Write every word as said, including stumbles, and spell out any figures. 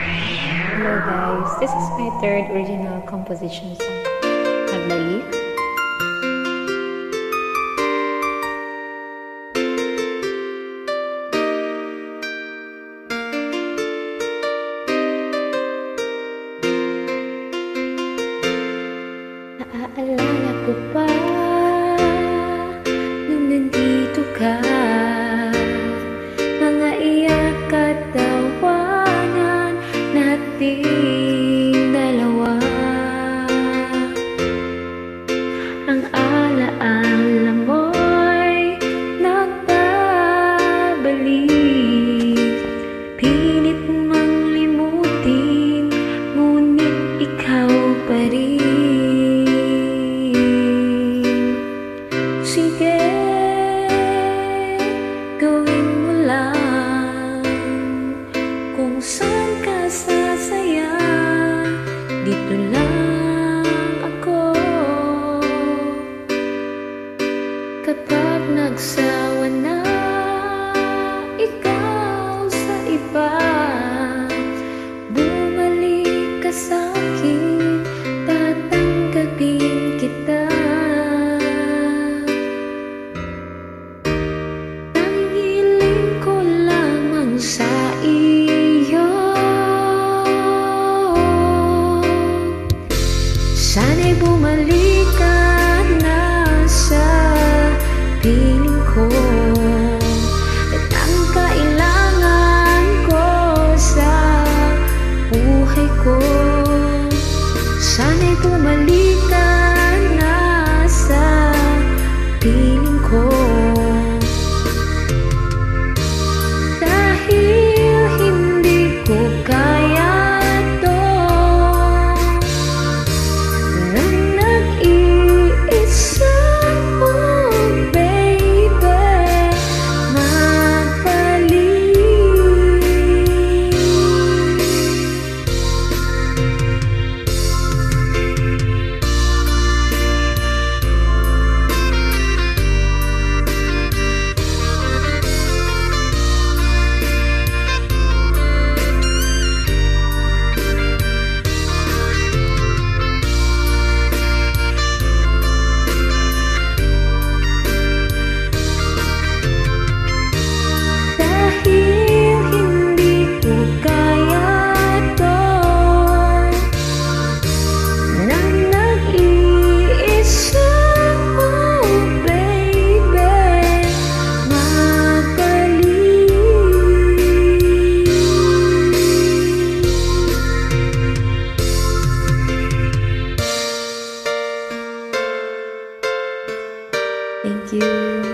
Hello guys, this is my third original composition song, Nagbalik. Naaalala ko pa nung nandito ka, mga iyak at tawanan nating dalawa. Ang alaala mo'y nagbabalik, pilit mang limutin, ngunit ikaw pa rin. Sige, gawin mo lang kung saan ka sasaya, dito lang ako. Kapag nagsawa na ikaw sa iba, bumalik ka sa'kin, tatanggapin kita. Sa iyo, sana'y bumalik ka na sa piling ko, at ang kailangan ko sa buhay ko. Sana'y bumalik ka na sa piling ko, thank you.